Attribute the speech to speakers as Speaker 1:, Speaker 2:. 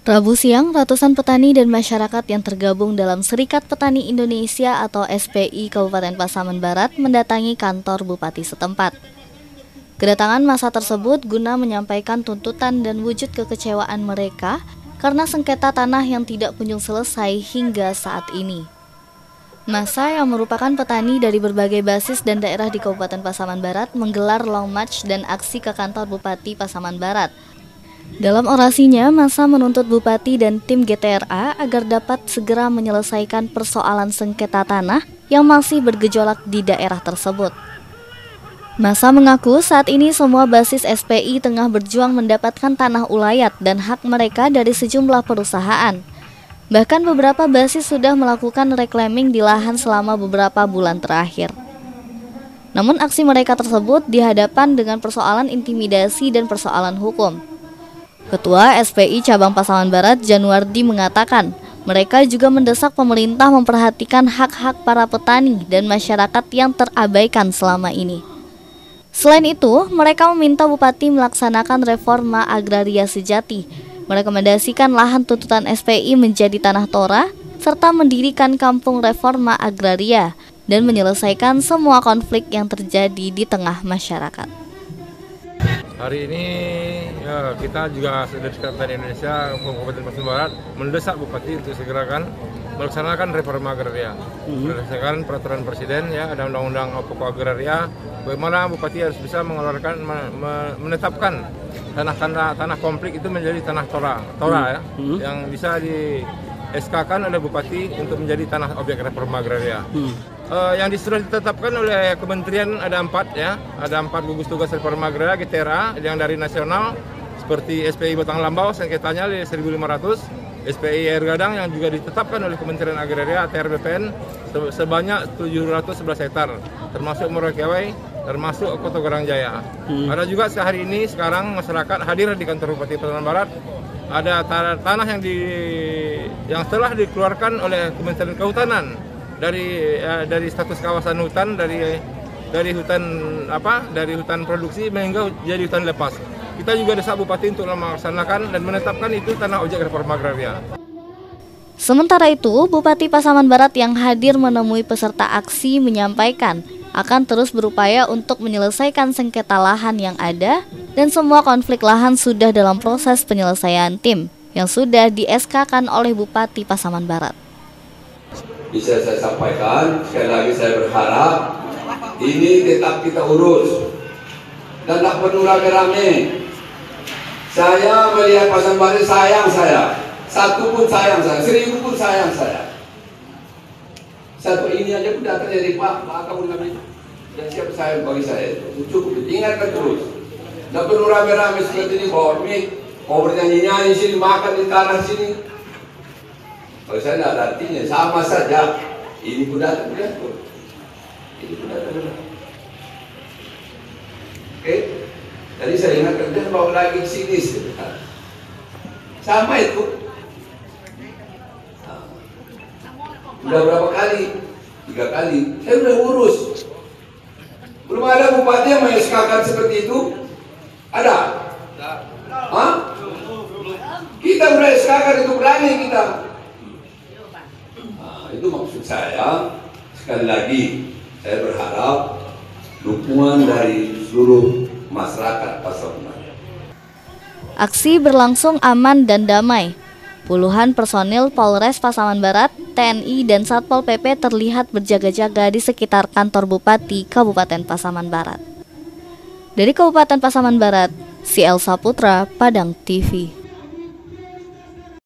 Speaker 1: Rabu siang, ratusan petani dan masyarakat yang tergabung dalam Serikat Petani Indonesia atau SPI Kabupaten Pasaman Barat mendatangi kantor Bupati setempat. Kedatangan massa tersebut guna menyampaikan tuntutan dan wujud kekecewaan mereka karena sengketa tanah yang tidak kunjung selesai hingga saat ini. Massa yang merupakan petani dari berbagai basis dan daerah di Kabupaten Pasaman Barat menggelar long march dan aksi ke kantor Bupati Pasaman Barat. Dalam orasinya, massa menuntut Bupati dan tim GTRA agar dapat segera menyelesaikan persoalan sengketa tanah yang masih bergejolak di daerah tersebut. Massa mengaku saat ini semua basis SPI tengah berjuang mendapatkan tanah ulayat dan hak mereka dari sejumlah perusahaan. Bahkan beberapa basis sudah melakukan reclaiming di lahan selama beberapa bulan terakhir. Namun aksi mereka tersebut dihadapkan dengan persoalan intimidasi dan persoalan hukum. Ketua SPI Cabang Pasaman Barat, Januardi, mengatakan mereka juga mendesak pemerintah memperhatikan hak-hak para petani dan masyarakat yang terabaikan selama ini. Selain itu, mereka meminta Bupati melaksanakan reforma agraria sejati, merekomendasikan lahan tuntutan SPI menjadi tanah tora, serta mendirikan kampung reforma agraria, dan menyelesaikan semua konflik yang terjadi di tengah masyarakat.
Speaker 2: Hari ini ya, kita juga dari Serikat Petani Indonesia Kabupaten Pasaman Barat mendesak Bupati untuk segerakan melaksanakan reforma agraria, berdasarkan peraturan Presiden, ya, ada undang-undang pokok agraria, bagaimana Bupati harus bisa mengeluarkan, menetapkan tanah konflik itu menjadi tanah tora ya, yang bisa di SK-kan oleh Bupati untuk menjadi tanah objek reforma agraria. Yang sudah ditetapkan oleh Kementerian ada 4 ya, ada 4 gugus tugas reforma agraria GTRA yang dari nasional seperti SPI Batang Lambau sengketanya 1.500, SPI Air Gadang yang juga ditetapkan oleh Kementerian Agraria ATR BPN sebanyak 711 hektar, termasuk Murakewai, termasuk Kota Garang Jaya. Ada juga sehari ini sekarang masyarakat hadir di kantor Bupati Pasaman Barat. Ada tanah yang telah dikeluarkan oleh Kementerian Kehutanan dari status kawasan hutan, dari hutan produksi hingga jadi hutan lepas. Kita juga desak Bupati untuk melaksanakan dan menetapkan itu tanah objek reforma agraria.
Speaker 1: Sementara itu, Bupati Pasaman Barat yang hadir menemui peserta aksi menyampaikan akan terus berupaya untuk menyelesaikan sengketa lahan yang ada dan semua konflik lahan sudah dalam proses penyelesaian tim yang sudah di-SK-kan oleh Bupati Pasaman Barat.
Speaker 3: Bisa saya sampaikan, sekali lagi saya berharap ini tetap kita urus dan tak perlu rame-rame. Saya melihat Pasaman Barat sayang saya, 1 pun sayang saya, 1000 pun sayang saya. Satu ini aja pun datang dari Pak kamu namanya. Dan siapa sayang bagi saya itu cukup, ingatkan terus. Tak perlu rame-rame seperti ini, bawa mic, mau bernyanyi-nyanyi sini, makan di tanah sini. Kalau saya tidak ada artinya, sama saja. Ini pun datang, ini pun datang. Oke, tadi saya ingatkan dia bawa lagi ke sini. Sama itu. Udah berapa kali? 3 kali. Saya udah urus. Belum ada bupati yang menyesuaikan seperti itu. Ada? Hah? Kita udah SK-kan itu, berani kita. Nah, itu maksud saya. Sekali lagi, saya berharap dukungan dari seluruh masyarakat Pasaman Barat.
Speaker 1: Aksi berlangsung aman dan damai. Puluhan personil Polres Pasaman Barat, TNI, dan Satpol PP terlihat berjaga-jaga di sekitar kantor Bupati Kabupaten Pasaman Barat. Dari Kabupaten Pasaman Barat, CL Saputra, Padang TV.